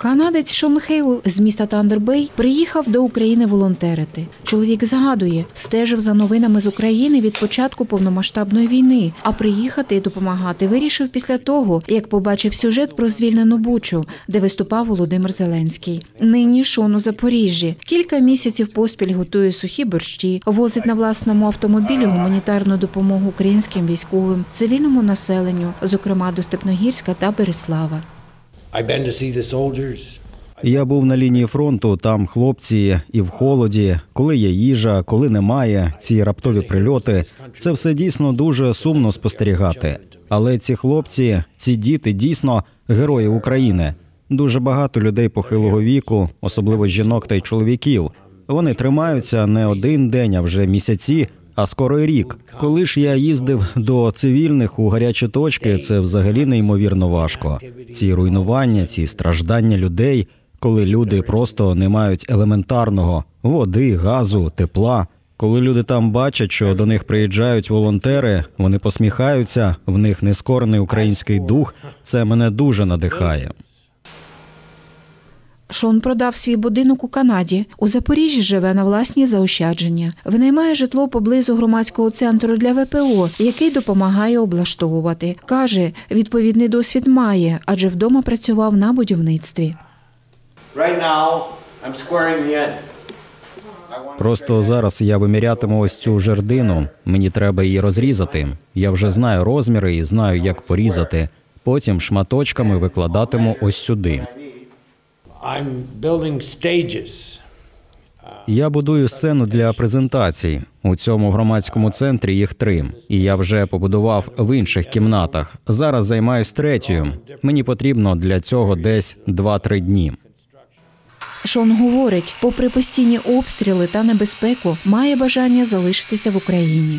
Канадець Шон Хейл з міста Тандер-Бей приїхав до України волонтерити. Чоловік згадує, стежив за новинами з України від початку повномасштабної війни, а приїхати і допомагати вирішив після того, як побачив сюжет про звільнену Бучу, де виступав Володимир Зеленський. Нині Шон у Запоріжжі. Кілька місяців поспіль готує сухі борщі, возить на власному автомобілі гуманітарну допомогу українським військовим, цивільному населенню, зокрема до Степногірська та Береслава. Я був на лінії фронту, там хлопці і в холоді, коли є їжа, коли немає, ці раптові прильоти. Це все дійсно дуже сумно спостерігати. Але ці хлопці, ці діти дійсно герої України. Дуже багато людей похилого віку, особливо жінок та й чоловіків. Вони тримаються не один день, а вже місяці, а скоро й рік. Коли ж я їздив до цивільних у гарячі точки, це взагалі неймовірно важко. Ці руйнування, ці страждання людей, коли люди просто не мають елементарного – води, газу, тепла. Коли люди там бачать, що до них приїжджають волонтери, вони посміхаються, в них нескорений український дух, це мене дуже надихає. Шон продав свій будинок у Канаді. У Запоріжжі живе на власні заощадження. Винаймає житло поблизу громадського центру для ВПО, який допомагає облаштовувати. Каже, відповідний досвід має, адже вдома працював на будівництві. Просто зараз я вимірятиму ось цю жердину. Мені треба її розрізати. Я вже знаю розміри і знаю, як порізати. Потім шматочками викладатиму ось сюди. Я будую сцену для презентацій. У цьому громадському центрі їх 3. І я вже побудував в інших кімнатах. Зараз займаюсь 3-ю. Мені потрібно для цього десь 2-3 дні. Шон говорить, попри постійні обстріли та небезпеку, має бажання залишитися в Україні.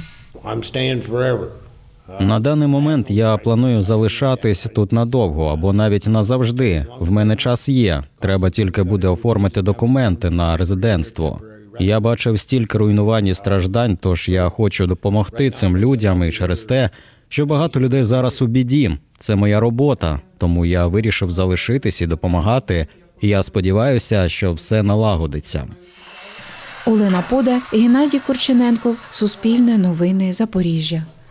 На даний момент я планую залишатись тут надовго або навіть назавжди. В мене час є. Треба тільки буде оформити документи на резидентство. Я бачив стільки руйнувань і страждань, тож я хочу допомогти цим людям і через те, що багато людей зараз у біді. Це моя робота, тому я вирішив залишитись і допомагати. І я сподіваюся, що все налагодиться. Олена Пода, Геннадій Корчененков, Суспільне новини, Запоріжжя.